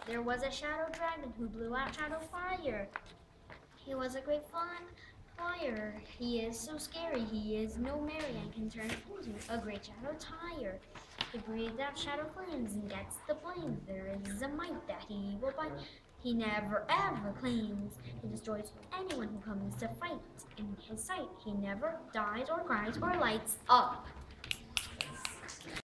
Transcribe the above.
There was a shadow dragon who blew out shadow fire. He was a great fun flyer. He is so scary. He is no merry and can turn into a great shadow tire. He breathes out shadow flames and gets the blame. There is a might that he will bite. He never ever claims. He destroys anyone who comes to fight in his sight. He never dies or cries or lights up.